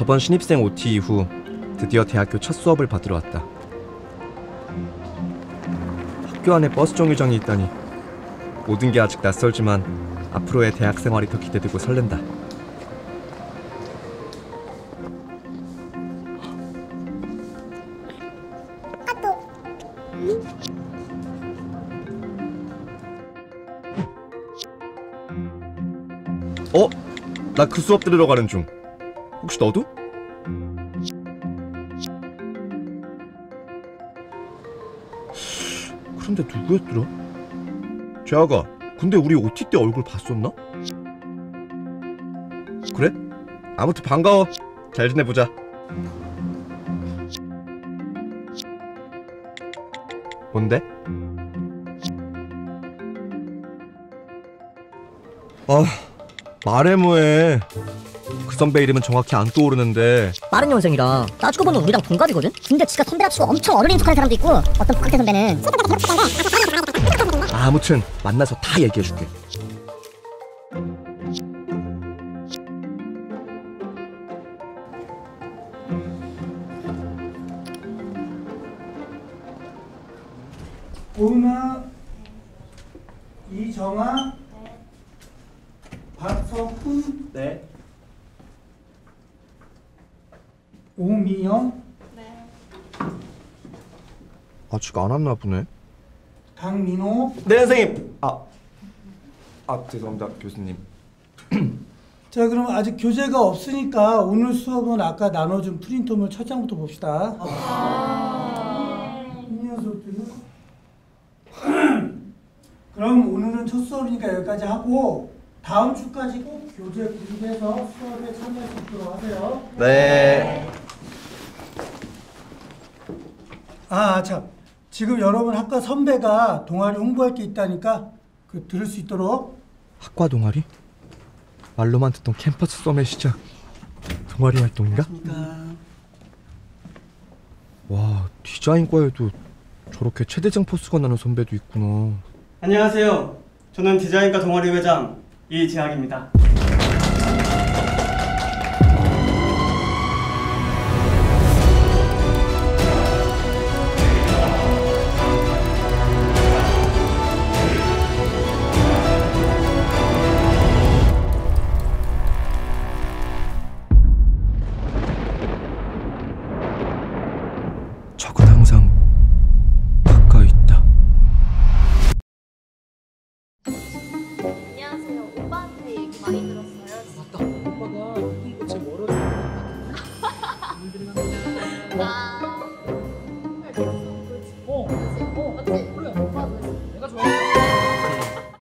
저번 신입생 OT 이후 드디어 대학교 첫 수업을 받으러 왔다. 학교 안에 버스 정류장이 있다니 모든 게 아직 낯설지만 앞으로의 대학 생활이 더 기대되고 설렌다. 나 그 수업 들으러 가는 중. 혹시 너도? 그런데 누구였더라? 재학아, 근데 우리 OT 때 얼굴 봤었나? 그래? 아무튼 반가워. 잘 지내보자. 뭔데? 말해 뭐해. 그 선배 이름은 정확히 안 떠오르는데 빠른 년생이라 따지고 보면 우리랑 동갑이거든? 근데 지가 선배랍시고 엄청 어른인 척하는 사람도 있고 어떤 박학대 선배는 아무튼 만나서 다 얘기해줄게. 오은아, 이정아, 박석훈, 네. 오미영, 아직 안 왔나 보네. 강민호. 네 선생님. 죄송합니다 교수님. 자, 그럼 아직 교재가 없으니까 오늘 수업은 아까 나눠준 프린트물 첫 장부터 봅시다. 이 녀석들은 그럼 오늘은 첫 수업이니까 여기까지 하고 다음 주까지 꼭 교재 구입해서 수업에 참여할 수 있도록 하세요. 네. 참. 지금 여러분 학과 선배가 동아리 홍보할 게 있다니까 들을 수 있도록. 학과 동아리? 말로만 듣던 캠퍼스 썸의 시작. 동아리 활동인가? 와, 디자인과에도 저렇게 최대장 포스가 나는 선배도 있구나. 안녕하세요. 저는 디자인과 동아리 회장 이재학입니다.